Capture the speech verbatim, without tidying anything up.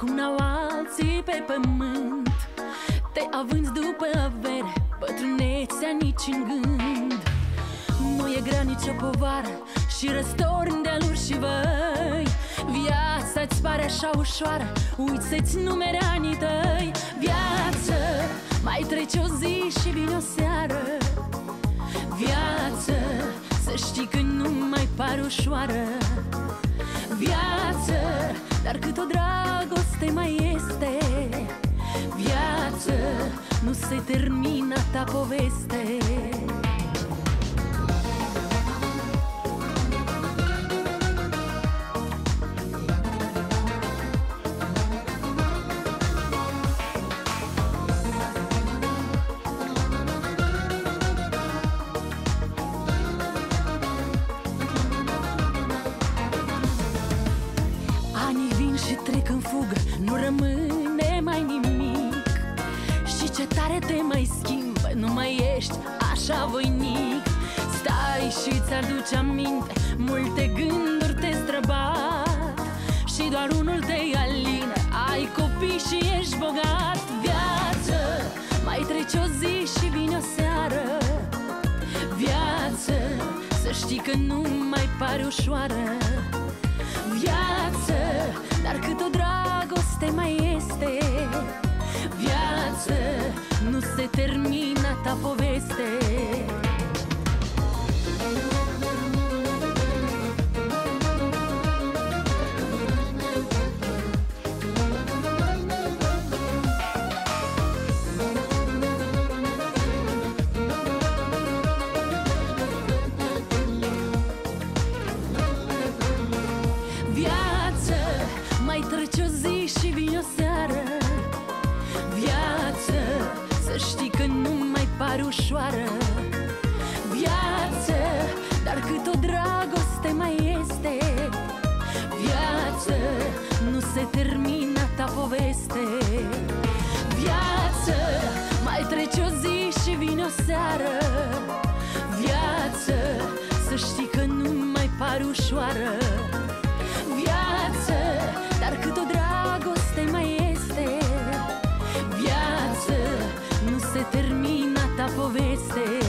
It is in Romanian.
cum n-au alții pe pământ, te avânți după avere, bătrânețea nici în gând. Nu e grea nicio povară și răstorni de aluri și văi. Viața-ți pare așa ușoară, uiți să-ți numere anii tăi. Viață, mai trece o zi și vine o seară. Viață, să știi că nu mai pare ușoară. Viață, dar cât o dragoste mai este. Viață, nu se termină ta poveste. Anii vin și trec în fugă, nu rămâne mai nimic. Și ce tare te mai schimbă, nu mai ești așa voinic. Stai și ți-aduce aminte, multe gânduri te străbat și doar unul te alină, ai copii și ești bogat. Viață, mai trece o zi și vine o seară. Viață, să știi că nu mai pare ușoară. Viață, dar cât o dragoste mai este. Viață, nu se termină ta poveste. Viață, mai trece o zi și vine o seară. Viață, să știi că nu mai pare ușoară. Viață, dar cât o dragoste mai este. Viață, nu se termină ta poveste. Viață, mai trece o zi și vine o seară. Viață, să știi că nu mai pare ușoară. Viață, dar cât o dragoste mai este. Viață, nu se termină ta poveste.